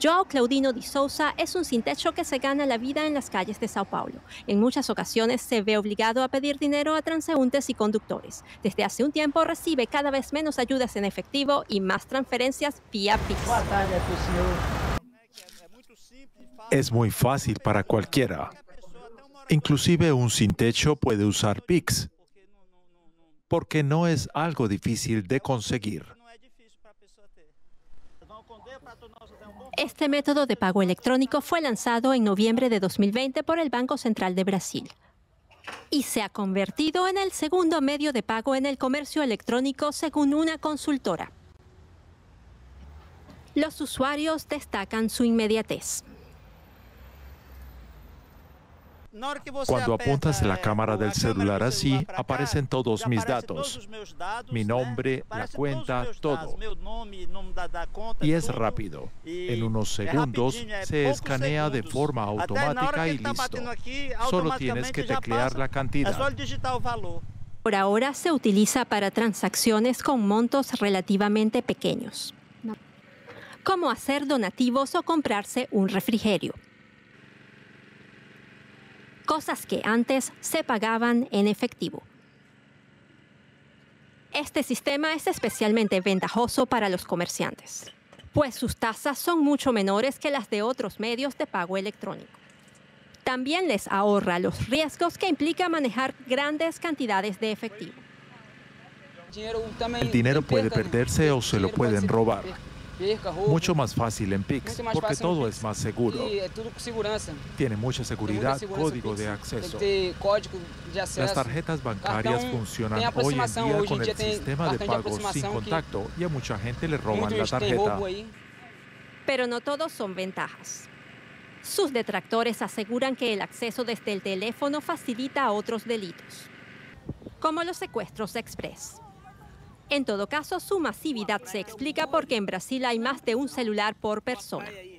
João Claudino de Souza es un sin techo que se gana la vida en las calles de Sao Paulo. En muchas ocasiones se ve obligado a pedir dinero a transeúntes y conductores. Desde hace un tiempo recibe cada vez menos ayudas en efectivo y más transferencias vía Pix. Es muy fácil para cualquiera. Inclusive un sin techo puede usar Pix, porque no es algo difícil de conseguir. Este método de pago electrónico fue lanzado en noviembre de 2020 por el Banco Central de Brasil y se ha convertido en el segundo medio de pago en el comercio electrónico según una consultora. Los usuarios destacan su inmediatez. Cuando apuntas la cámara del celular así, aparecen todos mis datos, mi nombre, la cuenta, todo. Y es rápido. En unos segundos se escanea de forma automática y listo. Solo tienes que teclear la cantidad. Por ahora se utiliza para transacciones con montos relativamente pequeños, como hacer donativos o comprarse un refrigerio. Cosas que antes se pagaban en efectivo. Este sistema es especialmente ventajoso para los comerciantes, pues sus tasas son mucho menores que las de otros medios de pago electrónico. También les ahorra los riesgos que implica manejar grandes cantidades de efectivo. El dinero puede perderse o se lo pueden robar. Mucho más fácil en Pix, porque todo es más seguro. Tiene mucha seguridad, código de acceso. Las tarjetas bancarias funcionan hoy en día con el sistema de pagos sin contacto y a mucha gente le roban la tarjeta. Pero no todos son ventajas. Sus detractores aseguran que el acceso desde el teléfono facilita otros delitos, como los secuestros express. En todo caso, su masividad se explica porque en Brasil hay más de un celular por persona.